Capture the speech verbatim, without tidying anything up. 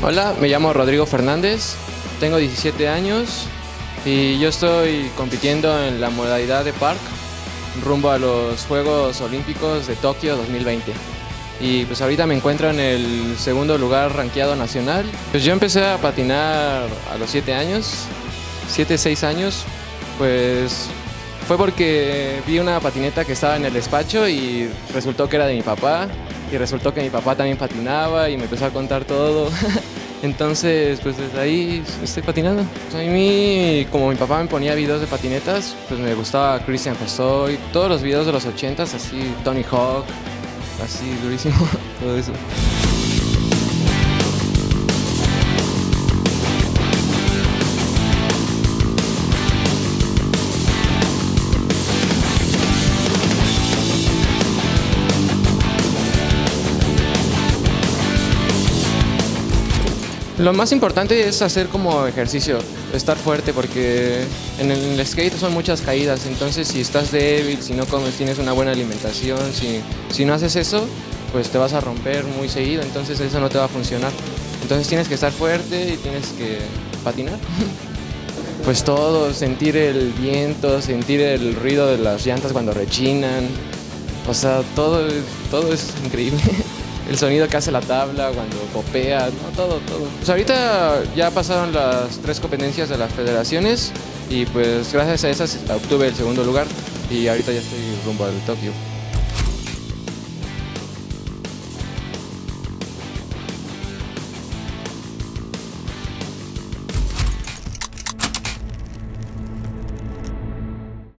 Hola, me llamo Rodrigo Fernández, tengo diecisiete años y yo estoy compitiendo en la modalidad de park rumbo a los Juegos Olímpicos de Tokio dos mil veinte. Y pues ahorita me encuentro en el segundo lugar rankeado nacional. Pues yo empecé a patinar a los siete años, siete, seis años, pues fue porque vi una patineta que estaba en el despacho y resultó que era de mi papá. Y resultó que mi papá también patinaba y me empezó a contar todo. Entonces, pues desde ahí estoy patinando. Pues a mí, como mi papá me ponía videos de patinetas, pues me gustaba Christian Hosoi, todos los videos de los ochentas, así Tony Hawk, así durísimo, todo eso. Lo más importante es hacer como ejercicio, estar fuerte, porque en el skate son muchas caídas, entonces si estás débil, si no comes, tienes una buena alimentación, si, si no haces eso, pues te vas a romper muy seguido, entonces eso no te va a funcionar. Entonces tienes que estar fuerte y tienes que patinar. Pues todo, sentir el viento, sentir el ruido de las llantas cuando rechinan, o sea, todo, todo es increíble. El sonido que hace la tabla cuando popea, no, todo, todo. Pues ahorita ya pasaron las tres competencias de las federaciones y pues gracias a esas obtuve el segundo lugar y ahorita ya estoy rumbo al Tokio.